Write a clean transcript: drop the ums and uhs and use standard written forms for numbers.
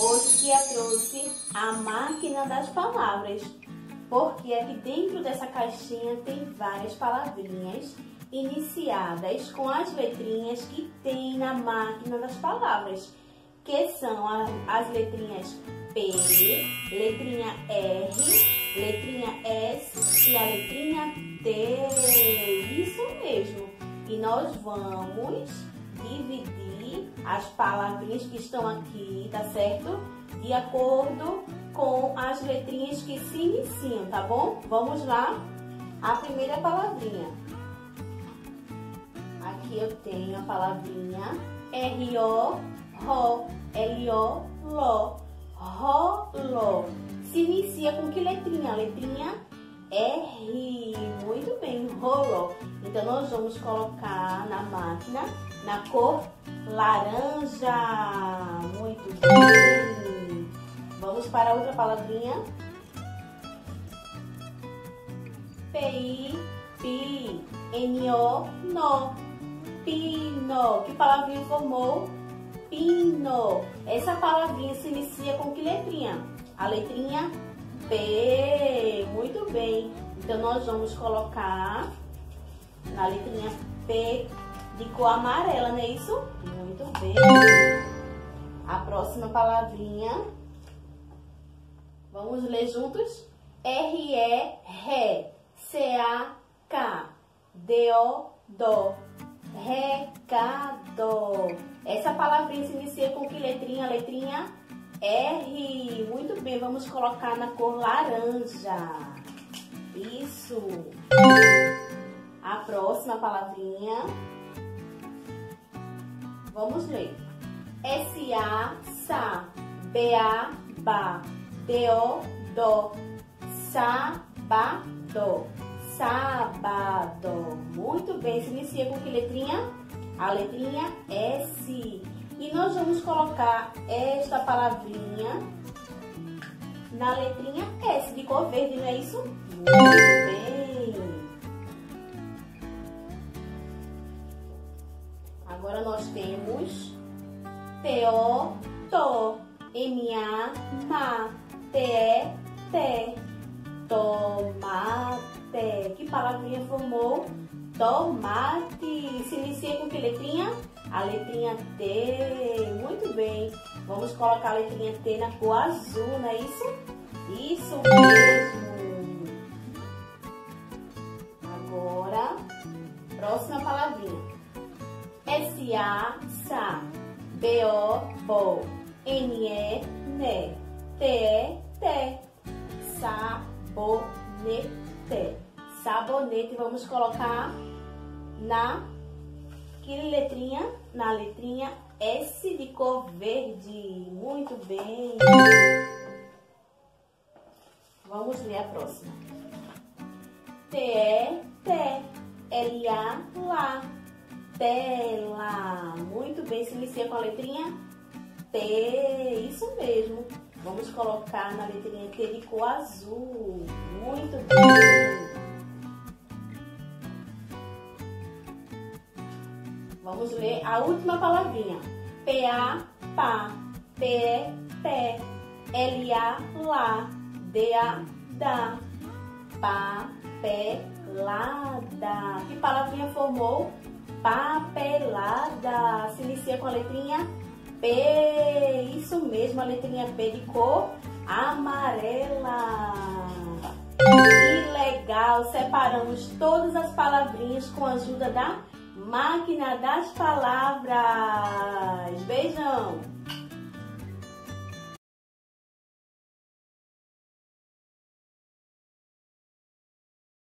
Hoje Kia trouxe a máquina das palavras, porque aqui dentro dessa caixinha tem várias palavrinhas iniciadas com as letrinhas que tem na máquina das palavras, que são as letrinhas P, letrinha R, letrinha S e a letrinha T. Isso mesmo. E nós vamos dividir as palavrinhas que estão aqui, tá certo? De acordo com as letrinhas que se iniciam, tá bom? Vamos lá. A primeira palavrinha. Aqui eu tenho a palavrinha R-O, RO, L-O, LO, ROLO. Se inicia com que letrinha? A letrinha R. Muito bem, rolou. Então, nós vamos colocar na máquina na cor laranja. Muito bem. Vamos para outra palavrinha. P-I-P-N-O, no. Pino. Que palavrinha formou? Pino. Essa palavrinha se inicia com que letrinha? A letrinha P. Muito bem. Então, nós vamos colocar na letrinha P de cor amarela, não é isso? Muito bem. A próxima palavrinha. Vamos ler juntos? R-E, Ré. C-A-K. D-O, Dó. Recado. Essa palavrinha se inicia com que letrinha? A letrinha R. Muito bem, vamos colocar na cor laranja. Isso. A próxima palavrinha. Vamos ler. S-A, Sa. B-A, Ba. D-O, Dó. Sábado. Sábado. Muito bem, se inicia com que letrinha? A letrinha S. E nós vamos colocar esta palavrinha na letrinha S, de cor verde, não é isso? Muito bem. Agora nós temos T-O, To, M-A, Ma, T-E, Té, tomate. Que palavrinha formou? Tomate. Se inicia com que letrinha? A letrinha T. Muito bem. Vamos colocar a letrinha T na cor azul, não é isso? Isso mesmo. Agora, próxima palavrinha. S-A, Sa. B-O, Bo. N-E, Ne. T-E, Té. Sabonete. Sabonete. Vamos colocar na que letrinha? Na letrinha S de cor verde. Muito bem. Vamos ler a próxima. T-E, Té. L-A, Lá. Tela. Muito bem. Se inicia com a letrinha T. Isso mesmo. Vamos colocar na letrinha T de cor azul. Muito bem. Vamos ler a última palavrinha. P-A, Pá. P-E, Pé. L-A, Lá. D-A, Dá. Papelada. Que palavrinha formou? Papelada. Se inicia com a letrinha P. Isso mesmo, a letrinha P de cor amarela. Que legal! Separamos todas as palavrinhas com a ajuda da máquina das palavras. Beijão!